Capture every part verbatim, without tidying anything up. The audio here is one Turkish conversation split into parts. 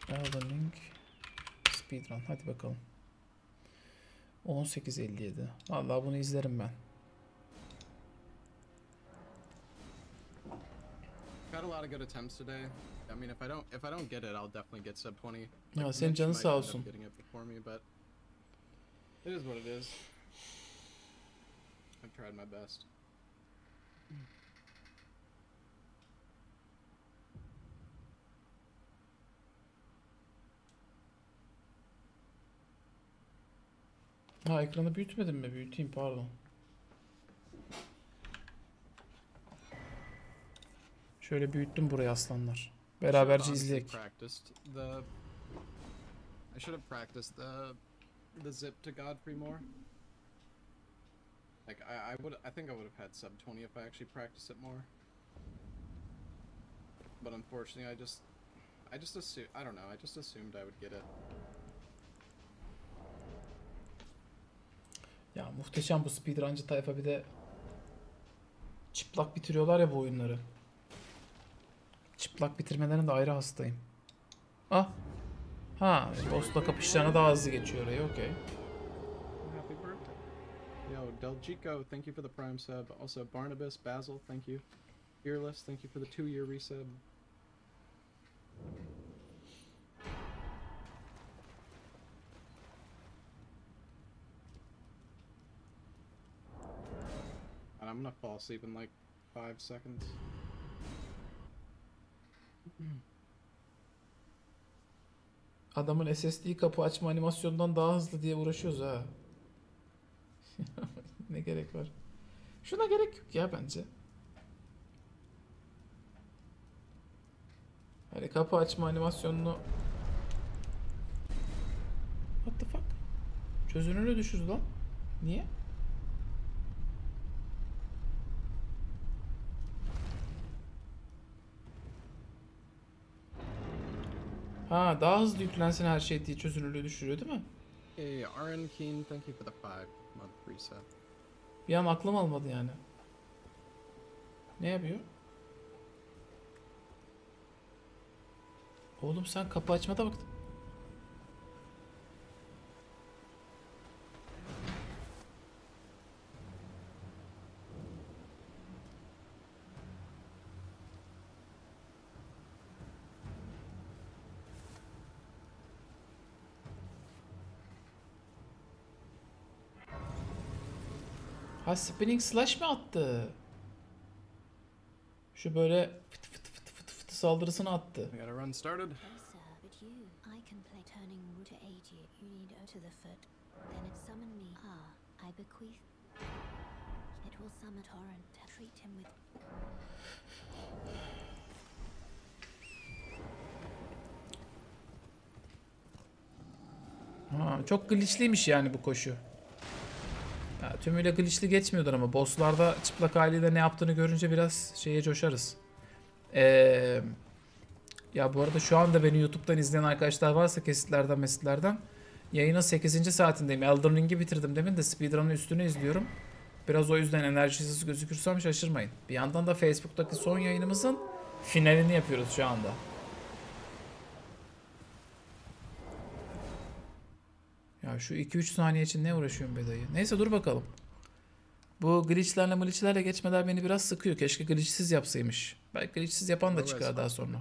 Elden Ring Speedrun. Hadi bakalım. on sekiz elli yedi. Vallahi bunu izlerim ben. Got a lot of good attempts today. I mean, if I don't if I don't get it, I'll definitely get sub twenty. Ya Like, senin Mitch canın might sağ end olsun. up getting it before me, but it is what it is. I've tried my best. Ha, ekranı büyütmedim mi? Büyüteyim, pardon. Şöyle büyüttüm burayı aslanlar. Beraberce izleyek. Practiced the. I should have practiced the the zip to Godfrey more. Like I, I would I think I would have had sub twenty if I actually practiced it more. But unfortunately, I just I just assume I don't know. I just assumed I would get it. Ya muhteşem bu speedruncı tayfa, bir de çıplak bitiriyorlar ya bu oyunları. Çıplak bitirmelerine de ayrı hastayım. Ah. Ha, boss'la kapışacağına daha hızlı geçiyor orayı, okey. Happy birthday. Yo, Delgico, thank you for the prime sub. Also Barnabas, Basil, thank you. Fearless, thank you for the two year resub. And I'm gonna fall asleep in like five seconds. Adamın S S D kapı açma animasyonundan daha hızlı diye uğraşıyoruz ha. Ne gerek var? Şuna gerek yok ya bence. Hani kapı açma animasyonunu... What the fuck? Çözünürlüğü düşürdü lan. Niye? Ha, daha hızlı yüklensin her şey diye çözünürlüğü düşürüyor değil mi? Hey, Aaron Keen, thank you for the five month resub. Bir an aklım almadı yani. Ne yapıyor? Oğlum sen kapı açmada bak. Ha, spinning slash mi attı? Şu böyle fıtı fıtı fıtı fıtı fıtı saldırısını attı. I gotta run started. Oh, sir, but you. I can play turning root to aid you. You need O to the foot. Then it summon me. Ah, I bequeath. It will summon torrent to treat him with. Ha, çok glitchliymiş yani bu koşu. Ya, tümüyle glitchli geçmiyordur ama bosslarda çıplak haliyle ne yaptığını görünce biraz şeye coşarız. Ee, ya bu arada şu anda beni YouTube'dan izleyen arkadaşlar varsa kesitlerden mesitlerden, yayının sekizinci saatindeyim. Elden Ring'i bitirdim demin de speedrun'ın üstünü izliyorum. Biraz o yüzden enerjisiz gözükürsem şaşırmayın. Bir yandan da Facebook'taki son yayınımızın finalini yapıyoruz şu anda. Ya şu iki üç saniye için ne uğraşıyorum be dayı. Neyse dur bakalım. Bu glitchlerle glitchlerle geçmeler beni biraz sıkıyor. Keşke glitchsiz yapsaymış. Belki glitchsiz yapan da çıkar daha sonra.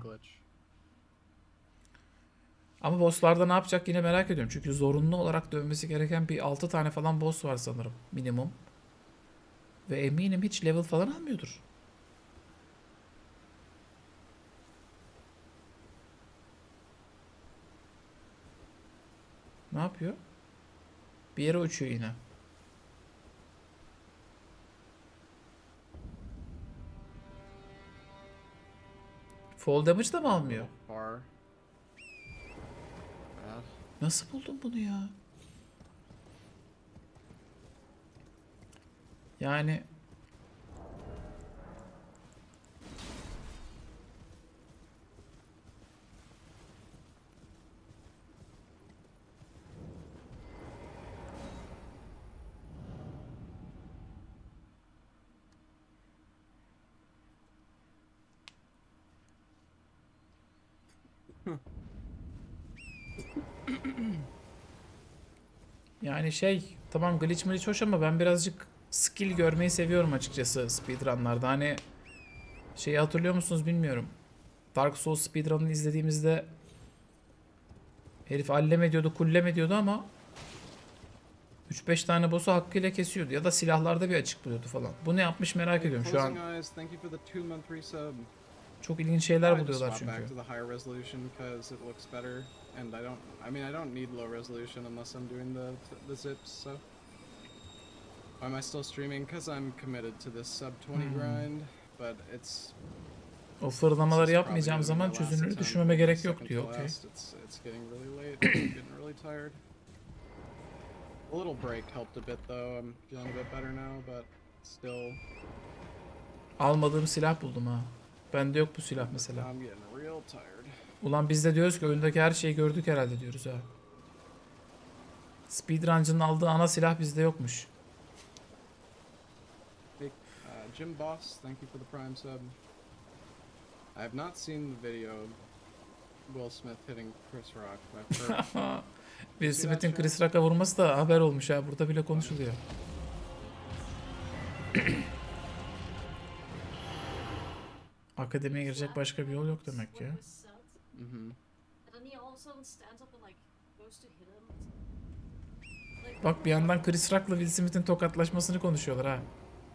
Ama bosslarda ne yapacak yine merak ediyorum. Çünkü zorunlu olarak dönmesi gereken bir altı tane falan boss var sanırım. Minimum. Ve eminim hiç level falan almıyordur. Ne yapıyor? Bir yere uçuyor yine. Fall damage da mı almıyor? Nasıl buldun bunu ya? Yani Yani şey, tamam glitch glitch hoş ama ben birazcık skill görmeyi seviyorum açıkçası speedrunlarda. Hani şeyi hatırlıyor musunuz bilmiyorum. Dark Souls speedrun'ını izlediğimizde herif allem ediyordu, kullem ediyordu ama üç beş tane boss'u hakkıyla kesiyordu. Ya da silahlarda bir açık buluyordu falan. Bu ne yapmış merak Hey, ediyorum. Şu an Closing Eyes, thank you for the two month resub. çok ilginç şeyler I just buluyorlar swap back çünkü. to the higher resolution because it looks better, and I don't. I mean, I don't need low resolution unless I'm doing the the zips. So, why am I still streaming? Because I'm committed to this sub twenty Hmm. grind, but it's. O this fırlamaları is yapmayacağım probably gonna zaman be my last çözünürlüğü attempt, düşürmeme my gerek yok second diyor. to Okey. last. It's it's getting really late. I'm getting really tired. A little break helped a bit though. I'm feeling a bit better now, but still. Almadığım silah buldum ha. Bende yok bu silah mesela. I'm getting real tired. Ulan biz de diyoruz ki oyundaki her şeyi gördük herhalde diyoruz ha. Speedruncı'nın aldığı ana silah bizde yokmuş. Hey, uh, Jim Boss, thank you for the Prime sub. I have not seen the video of Will Smith hitting Chris Rock. I've heard. Will Smith'in Chris Rock'a vurması da haber olmuş ha. Burada bile konuşuluyor. Akademiye girecek başka bir yol yok demek ki. Mm-hmm. Bak bir yandan Chris Rock'la Will Smith'in tokatlaşmasını konuşuyorlar ha.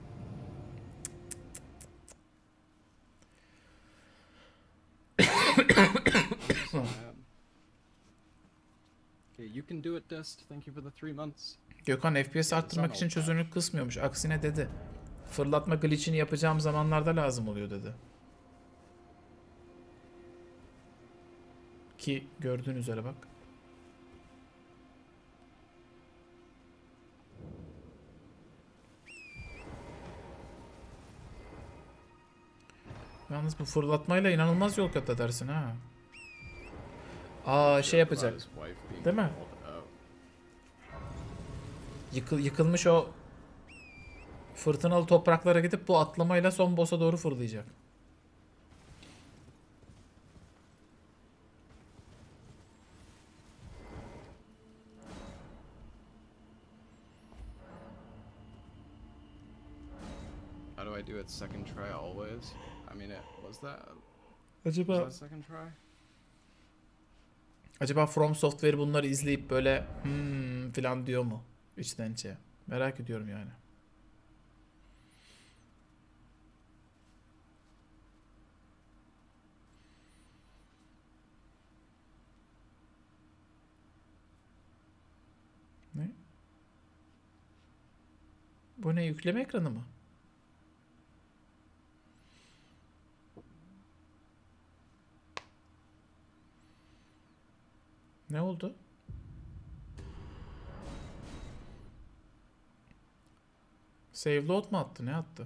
Okay, you can do it, Dust. Thank you for the three months. Gökhan F P S arttırmak için çözünürlük kısmıyormuş. Aksine dedi. Fırlatma glitch'ini yapacağım zamanlarda lazım oluyor dedi. Ki gördüğün üzere bak. Yalnız bu fırlatmayla inanılmaz yol kat edersin ha. Aa şey yapacak. About his wife being Değil mi? called out. Yıkıl, yıkılmış o fırtınalı topraklara gidip bu atlamayla son boss'a doğru fırlayacak. How do I do it second try always? I mean, it was that Acaba was that second try? acaba From Software bunları izleyip böyle hmm falan diyor mu içten içe? Merak ediyorum yani. Ne? Bu ne, yükleme ekranı mı? Ne oldu? Save load mu attı? Ne attı?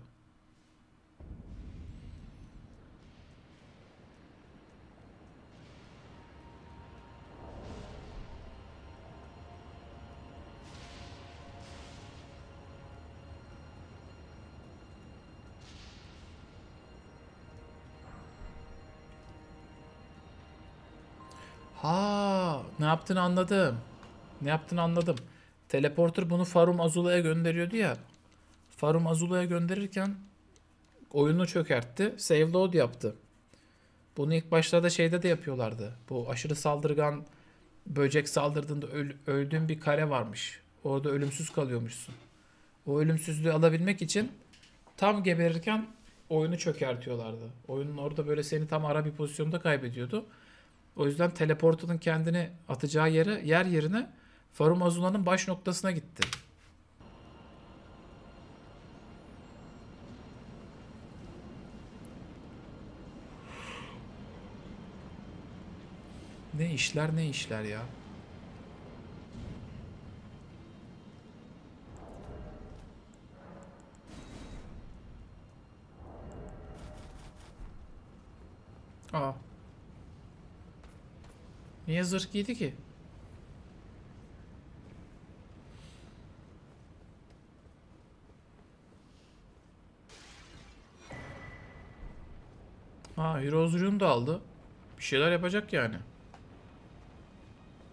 Ha, ne yaptığını anladım. Ne yaptığını anladım. Teleporter bunu Farum Azula'ya gönderiyordu ya. Farum Azula'ya gönderirken oyunu çökertti. Save load yaptı. Bunu ilk başlarda şeyde de yapıyorlardı. Bu aşırı saldırgan böcek saldırdığında öl- öldüğün bir kare varmış. Orada ölümsüz kalıyormuşsun. O ölümsüzlüğü alabilmek için tam geberirken oyunu çökertiyorlardı. Oyunun orada böyle seni tam ara bir pozisyonda kaybediyordu. O yüzden teleporter'ın kendini atacağı yere, yer yerine Farum Azula'nın baş noktasına gitti. Ne işler ne işler ya. Aa. Niye zırh giydi ki? Ha, Heroes Rune da aldı. Bir şeyler yapacak yani.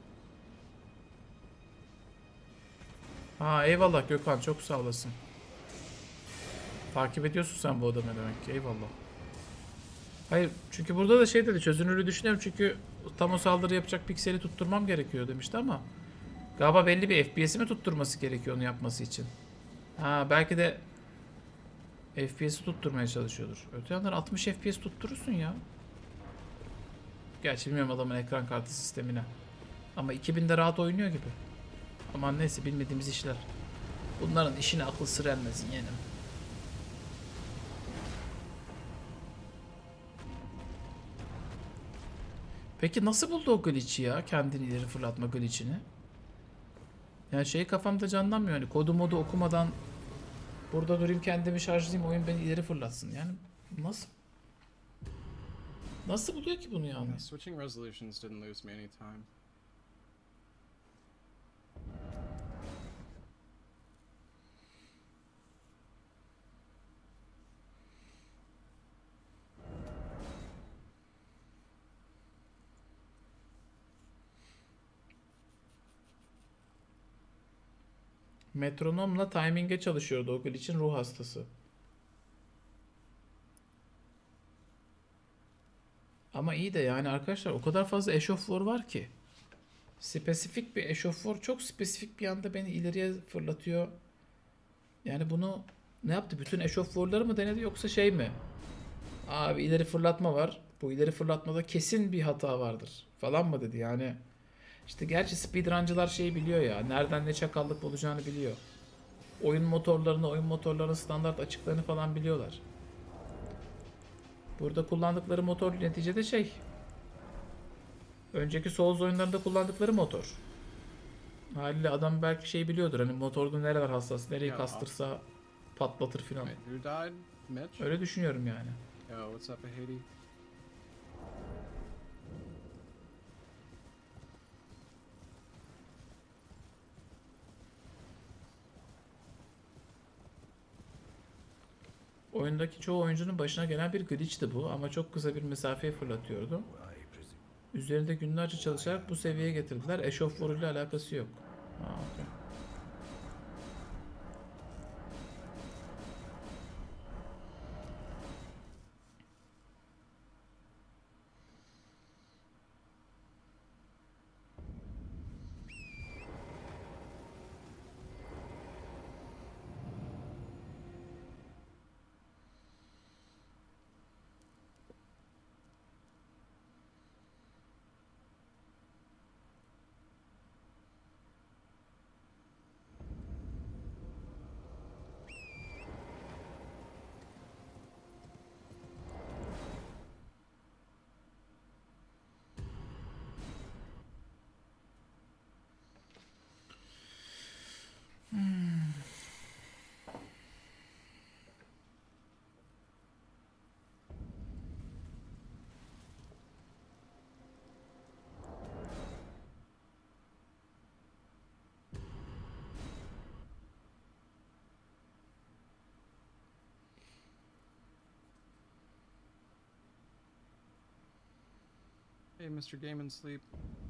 Ha eyvallah Gökhan, çok sağ olasın. Takip ediyorsun sen bu adamı demek ki, eyvallah. Hayır çünkü burada da şey dedi, çözünürlüğü düşünüyorum çünkü tam o saldırı yapacak pikseli tutturmam gerekiyor demişti ama galiba belli bir F P S'i mi tutturması gerekiyor onu yapması için. Ha belki de F P S'i tutturmaya çalışıyordur. Öte yandan altmış F P S tutturursun ya. Gerçi bilmiyorum adamın ekran kartı sistemine. Ama iki binde rahat oynuyor gibi. Aman neyse, bilmediğimiz işler. Bunların işine akıl sır ermesin yeğenim. Peki nasıl buldu o glitch'i ya? Kendini ileri fırlatma glitch'ini. Yani şey kafamda canlanmıyor. Hani kodu modu okumadan burada durayım kendimi şarjlayayım oyun beni ileri fırlatsın. Yani nasıl? Nasıl buluyor ki bunu yani? Yeah, switching resolutions didn't lose me any time. Metronomla timing'e çalışıyordu o glitch'in ruh hastası. Ama iyi de yani arkadaşlar o kadar fazla eşoför var ki. Spesifik bir eşoför çok spesifik bir anda beni ileriye fırlatıyor. Yani bunu ne yaptı? Bütün eşoförleri mı denedi yoksa şey mi? Abi ileri fırlatma var. Bu ileri fırlatmada kesin bir hata vardır falan mı dedi yani. İşte gerçi speedruncılar şeyi biliyor ya. Nereden ne çakallık olacağını biliyor. Oyun motorlarını, oyun motorlarının standart açıklarını falan biliyorlar. Burada kullandıkları motor neticede şey. Önceki Souls oyunlarında kullandıkları motor. Haliyle adam belki şey biliyordur. Hani motorda nereler hassas, nereyi Ya. kastırsa patlatır filan. Wait, who died? Mitch? Öyle düşünüyorum yani. Yo, what's up, Haiti? Oyundaki çoğu oyuncunun başına gelen bir glitch'ti bu ama çok kısa bir mesafeye fırlatıyordu. Üzerinde günlerce çalışarak bu seviyeye getirdiler. Eşofmanıyla alakası yok. Ha, okey. Hey, Mister Game and Sleep.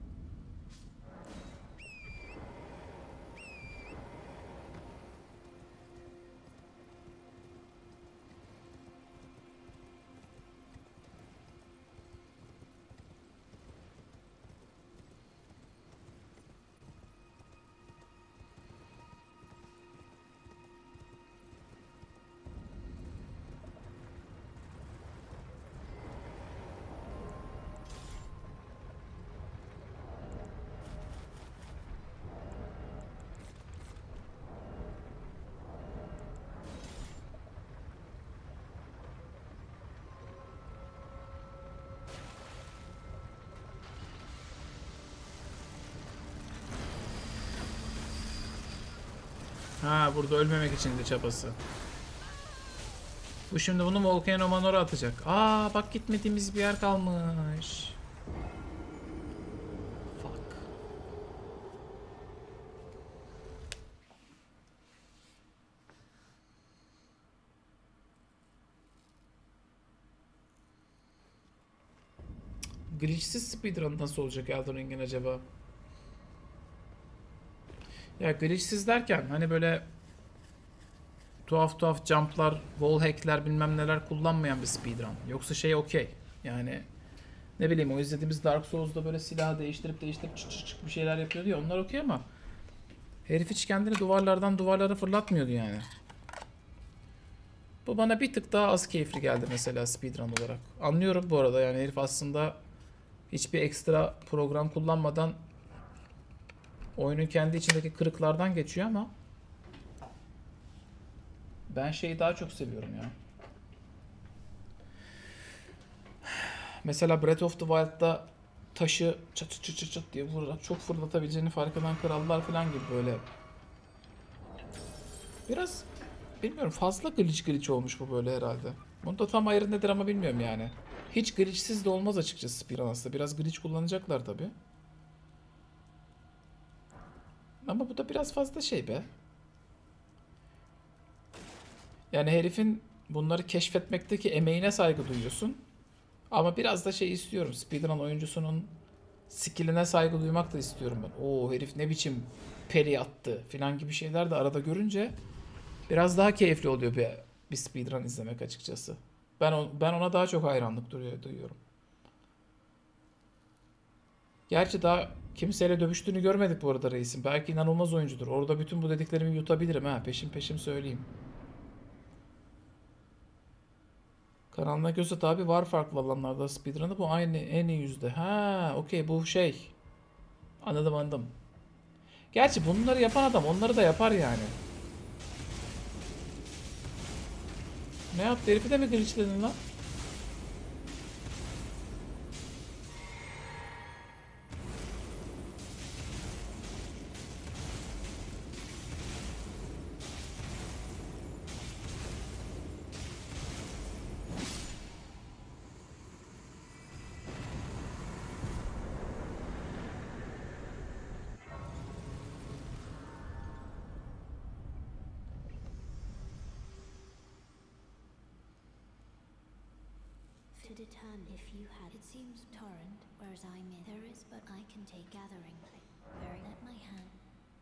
Ha burada ölmemek için de çabası. Bu şimdi bunu Volcano Manor'a atacak. Aa bak gitmediğimiz bir yer kalmış. Fuck. Glitchsiz speedrun nasıl olacak Elden Ring'in acaba? Ya glitchsiz derken hani böyle tuhaf tuhaf jumplar, wall hackler bilmem neler kullanmayan bir speedrun. Yoksa şey okey. Yani ne bileyim o izlediğimiz Dark Souls'da böyle silahı değiştirip değiştirip çık çık çık bir şeyler yapıyordu ya onlar okey ama herif hiç kendini duvarlardan duvarlara fırlatmıyordu yani. Bu bana bir tık daha az keyifli geldi mesela speedrun olarak. Anlıyorum bu arada yani herif aslında hiçbir ekstra program kullanmadan oyunun kendi içindeki kırıklardan geçiyor ama ben şeyi daha çok seviyorum ya. Mesela Breath of the Wild'da taşı çıt çıt çıt çıt diye vurarak çok fırlatabileceğini fark eden krallar falan gibi böyle. Biraz bilmiyorum fazla glitch glitch olmuş bu böyle herhalde. Bunu da tam ayrı nedir ama bilmiyorum yani. Hiç glitchsiz de olmaz açıkçası Piranhas'ta. Biraz glitch kullanacaklar tabi. Ama bu da biraz fazla şey be. Yani herifin bunları keşfetmekteki emeğine saygı duyuyorsun. Ama biraz da şey istiyorum. Speedrun oyuncusunun skill'ine saygı duymak da istiyorum ben. Oo herif ne biçim peri attı filan gibi şeyler de arada görünce biraz daha keyifli oluyor bir, bir speedrun izlemek açıkçası. Ben o, ben ona daha çok hayranlık duyuyor, duyuyorum. Gerçi daha kimseyle dövüştüğünü görmedik bu arada reisin. Belki inanılmaz oyuncudur. Orada bütün bu dediklerimi yutabilirim ha. Peşin peşin söyleyeyim. Karanlık Gözet abi var farklı alanlarda speedrun'ı. Bu aynı en iyi yüzde. Ha, okey bu şey. Anladım anladım. Gerçi bunları yapan adam onları da yapar yani. Ne yaptı? Herifi de mi glitchledin lan? To determine if you had, it seems torrent, whereas I'm in. There is, but I can take gathering play. Very let my hand.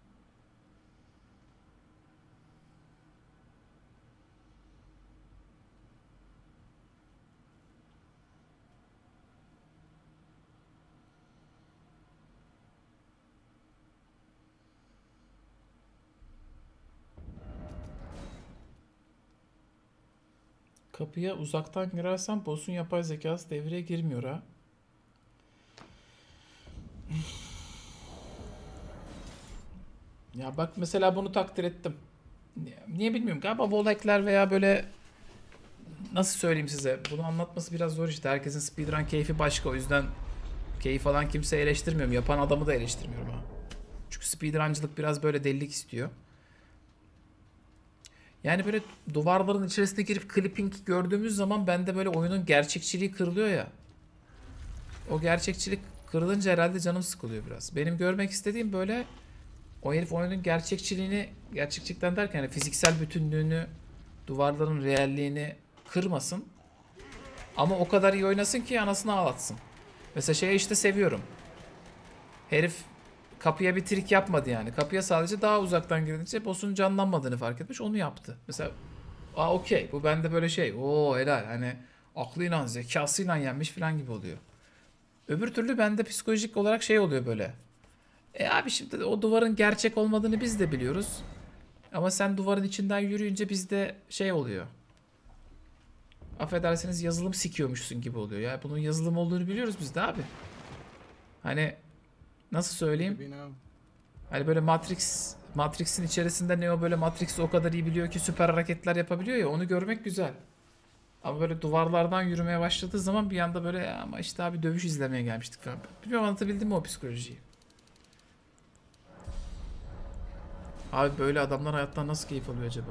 Kapıya uzaktan girersen boss'un yapay zekası devreye girmiyor ha. Ya bak mesela bunu takdir ettim. Niye bilmiyorum. Galiba wall veya böyle nasıl söyleyeyim size. Bunu anlatması biraz zor işte. Herkesin speedrun keyfi başka. O yüzden keyif alan kimseyi eleştirmiyorum. Yapan adamı da eleştirmiyorum ha. Çünkü speedruncılık biraz böyle delilik istiyor. Yani böyle duvarların içerisine girip clipping gördüğümüz zaman bende böyle oyunun gerçekçiliği kırılıyor ya. O gerçekçilik kırılınca herhalde canım sıkılıyor biraz. Benim görmek istediğim böyle o herif oyunun gerçekçiliğini, gerçekçilikten derken yani fiziksel bütünlüğünü, duvarların realliğini kırmasın. Ama o kadar iyi oynasın ki anasını ağlatsın. Mesela şeyi işte seviyorum. Herif kapıya bir trik yapmadı yani. Kapıya sadece daha uzaktan girince boss'un canlanmadığını fark etmiş. Onu yaptı. Mesela aa okey. Bu bende böyle şey. Oo helal. Hani aklıyla zekasıyla yenmiş falan gibi oluyor. Öbür türlü bende psikolojik olarak şey oluyor böyle. E abi şimdi o duvarın gerçek olmadığını biz de biliyoruz. Ama sen duvarın içinden yürüyünce bizde şey oluyor. Affedersiniz yazılım sikiyormuşsun gibi oluyor. Ya bunun yazılım olduğunu biliyoruz biz de abi. Hani nasıl söyleyeyim? You know. Hani böyle Matrix, Matrix'in içerisinde Neo böyle Matrix'i o kadar iyi biliyor ki süper hareketler yapabiliyor ya onu görmek güzel. Ama böyle duvarlardan yürümeye başladığı zaman bir anda böyle ya ama işte abi dövüş izlemeye gelmiştik falan. Bilmiyorum anlatabildim mi o psikolojiyi? Abi böyle adamlar hayattan nasıl keyif alıyor acaba?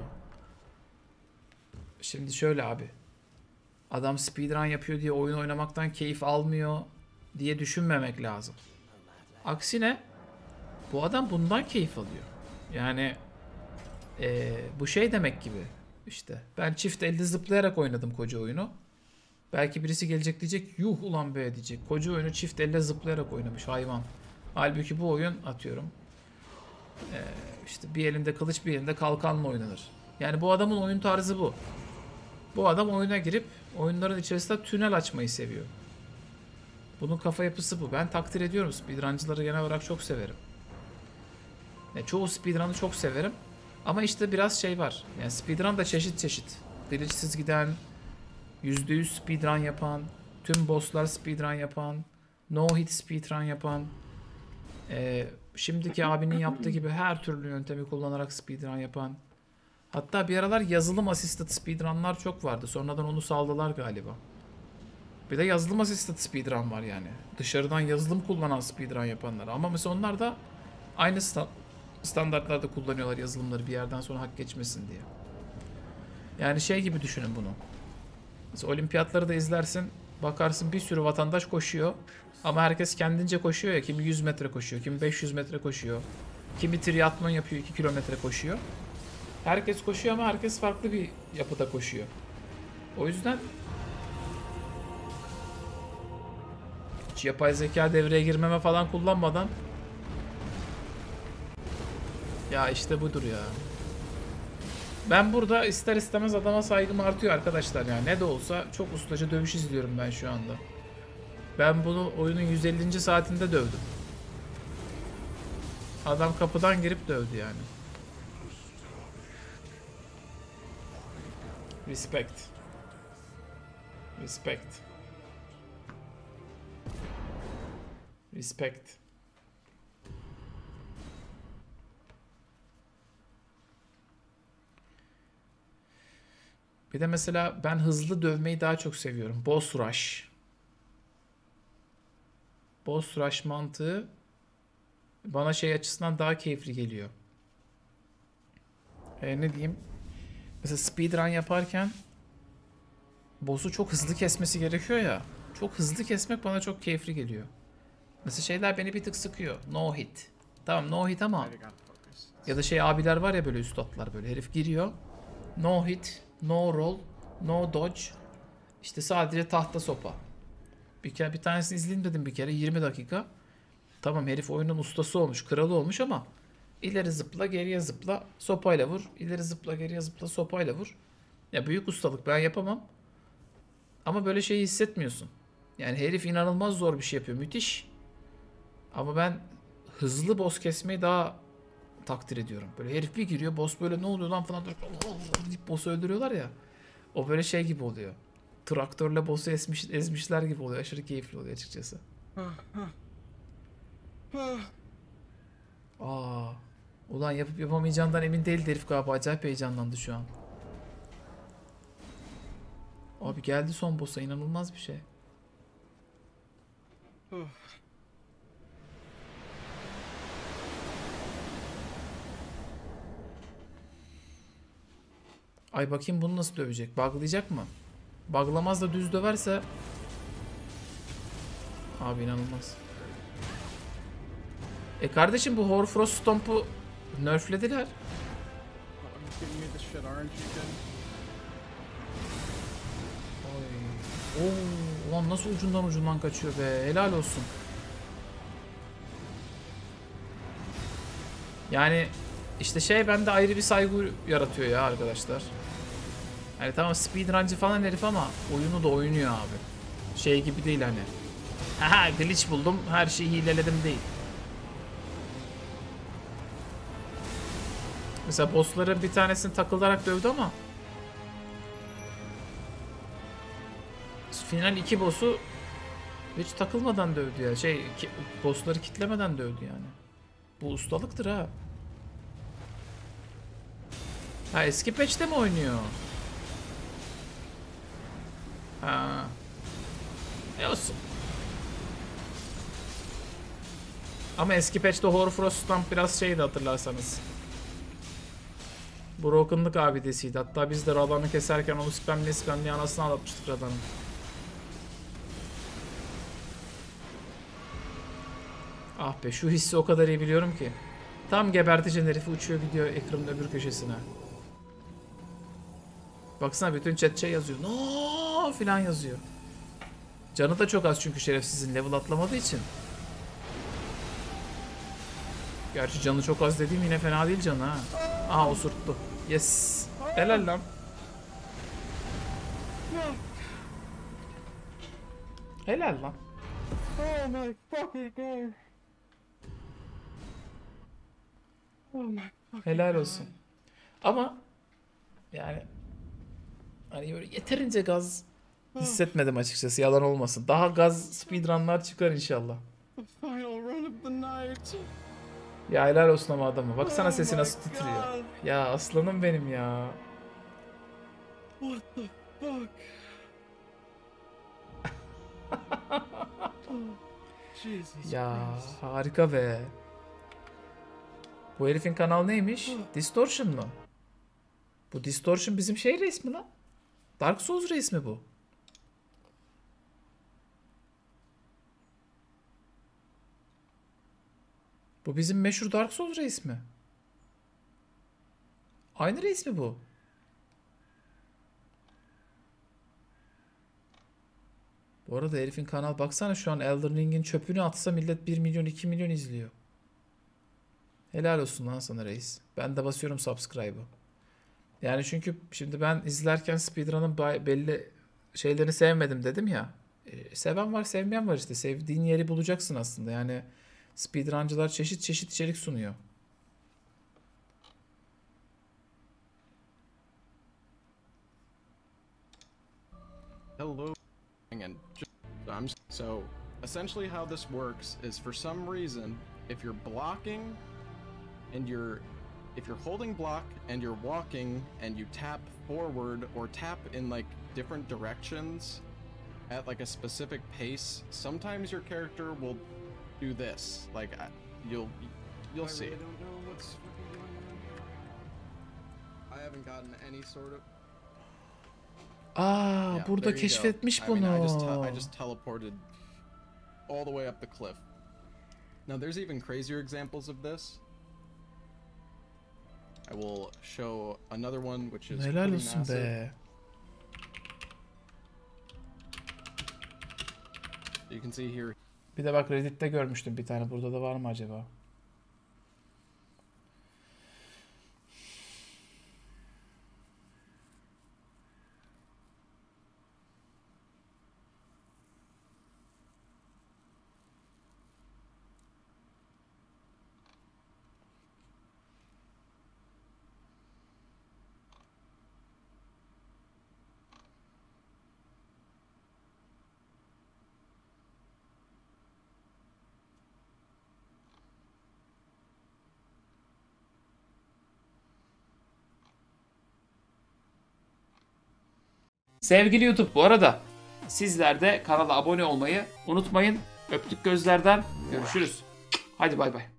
Şimdi şöyle abi. Adam speedrun yapıyor diye oyun oynamaktan keyif almıyor diye düşünmemek lazım. Aksine bu adam bundan keyif alıyor. Yani ee, bu şey demek gibi işte. Ben çift elde zıplayarak oynadım koca oyunu. Belki birisi gelecek diyecek yuh ulan be diyecek. Koca oyunu çift elle zıplayarak oynamış hayvan. Halbuki bu oyun atıyorum. Ee, işte bir elinde kılıç bir elinde kalkanla oynanır. Yani bu adamın oyun tarzı bu. Bu adam oyuna girip oyunların içerisinde tünel açmayı seviyor. Bunun kafa yapısı bu. Ben takdir ediyorum. Speedruncıları genel olarak çok severim. Yani çoğu speedrun'ı çok severim. Ama işte biraz şey var. Yani speedrun da çeşit çeşit. Glitchsiz giden, yüzde yüz speedrun yapan, tüm bosslar speedrun yapan, no hit speedrun yapan, e, şimdiki abinin yaptığı gibi her türlü yöntemi kullanarak speedrun yapan. Hatta bir aralar yazılım assisted speedrunlar çok vardı. Sonradan onu saldılar galiba. Bir de yazılım assisted speedrun var yani. Dışarıdan yazılım kullanan speedrun yapanlar. Ama mesela onlar da aynı sta standartlarda kullanıyorlar yazılımları bir yerden sonra hak geçmesin diye. Yani şey gibi düşünün bunu. Mesela olimpiyatları da izlersin. Bakarsın bir sürü vatandaş koşuyor. Ama herkes kendince koşuyor ya. Kimi yüz metre koşuyor, kimi beş yüz metre koşuyor. Kimi triatlon yapıyor, iki kilometre koşuyor. Herkes koşuyor ama herkes farklı bir yapıda koşuyor. O yüzden hiç yapay zeka devreye girmeme falan kullanmadan ya işte budur ya. Ben burada ister istemez adama saygım artıyor arkadaşlar yani. Ne de olsa çok ustaca dövüş izliyorum ben şu anda. Ben bunu oyunun yüz ellinci saatinde dövdüm. Adam kapıdan girip dövdü yani. Respect. Respect. Respect. Bir de mesela ben hızlı dövmeyi daha çok seviyorum. Boss rush. Boss rush mantığı bana şey açısından daha keyifli geliyor. E, ne diyeyim? Mesela speedrun yaparken boss'u çok hızlı kesmesi gerekiyor ya. Çok hızlı kesmek bana çok keyifli geliyor. Mesela şeyler beni bir tık sıkıyor. No hit. Tamam no hit ama ya da şey abiler var ya böyle üstadlar böyle herif giriyor. No hit, no roll, no dodge. İşte sadece tahta sopa. Bir kere bir tanesini izleyeyim dedim bir kere yirmi dakika. Tamam herif oyunun ustası olmuş, kralı olmuş ama ileri zıpla, geriye zıpla, sopayla vur. İleri zıpla, geriye zıpla, sopayla vur. Ya büyük ustalık ben yapamam. Ama böyle şeyi hissetmiyorsun. Yani herif inanılmaz zor bir şey yapıyor. Müthiş. Ama ben hızlı boss kesmeyi daha takdir ediyorum. Böyle herif bir giriyor, boss böyle ne oluyor lan falan deyip boss'u öldürüyorlar ya. O böyle şey gibi oluyor. Traktörle boss'u ezmiş, ezmişler gibi oluyor. Aşırı keyifli oluyor açıkçası. Aa, ulan yapıp yapamayacağından emin değildi herif galiba. Acayip heyecanlandı şu an. Abi geldi son boss'a, inanılmaz bir şey. Ay bakayım bunu nasıl dövecek? Buglayacak mı? Buglamaz da düz döverse abi inanılmaz. E kardeşim bu Horfrost Stomp'u nerflediler. Oy. Oo, ulan nasıl ucundan ucundan kaçıyor be. Helal olsun. Yani işte şey bende ayrı bir saygı yaratıyor ya arkadaşlar. Yani tamam speedruncı falan herif ama oyunu da oynuyor abi. Şey gibi değil hani. Haha glitch buldum her şeyi hileledim değil. Mesela bossların bir tanesini takılarak dövdü ama final iki boss'u hiç takılmadan dövdü ya. Şey bossları kitlemeden dövdü yani. Bu ustalıktır ha. Ha eski patch'te mi oynuyor? Ha. E olsun. Ama eski patch'te Horfrost Stomp biraz şeydi hatırlarsanız. Broken'lık abidesiydi. Hatta biz de Radan'ı keserken onu spamle spamle anasını ağlatmıştık Radan'ın. Ah be şu hissi o kadar iyi biliyorum ki. Tam gebertecen herifi uçuyor gidiyor ekranın öbür köşesine. Baksana bütün chat şey yazıyor. No filan yazıyor. Canı da çok az çünkü şerefsizin level atlamadığı için. Gerçi canı çok az dediğim yine fena değil canı ha. Aha osurttu. Yes. Helal lan. Helal lan. Oh my fucking god. Oh my fucking Helal god. olsun. Ama yani hani böyle yeterince gaz hissetmedim açıkçası, yalan olmasın. Daha gaz speedrunlar çıkar inşallah. The final run of the night. Ya helal olsun ama adamı. Baksana Oh sesi my nasıl titriyor. God. Ya aslanım benim ya. What the fuck? Oh, Jesus Ya Christ. harika be. Bu herifin kanal neymiş? Distortion mu? Bu Distortion bizim şey reis mi lan? Dark Souls reis mi bu? Bu bizim meşhur Dark Souls reis mi? Aynı reis mi bu? Bu arada herifin kanal baksana, şu an Elden Ring'in çöpünü atsa millet bir milyon iki milyon izliyor. Helal olsun lan sana reis. Ben de basıyorum subscribe'ı. Yani çünkü şimdi ben izlerken speedrun'ın bay- belli şeylerini sevmedim dedim ya. E, seven var, sevmeyen var işte. Sevdiğin yeri bulacaksın aslında. Yani speedruncılar çeşit çeşit içerik sunuyor. Hello. And just, I'm so essentially how this works is for some reason if you're blocking and you're if you're holding block and you're walking and you tap forward or tap in like different directions at like a specific pace, sometimes your character will do this. Like I- you'll you'll I see. really don't know what's fucking going on. I haven't gotten any sort of. Aa, Yeah, burada there you go. keşfetmiş I bunu. mean, I just te- I just teleported all the way up the cliff. Now there's even crazier examples of this. I will show another one which is Helal pretty olsun massive. be. You can see here. Bir de bak Reddit'te görmüştüm bir tane. Burada da var mı acaba? Sevgili YouTube, bu arada sizler de kanala abone olmayı unutmayın. Öptük gözlerden. Görüşürüz. Hadi bay bay.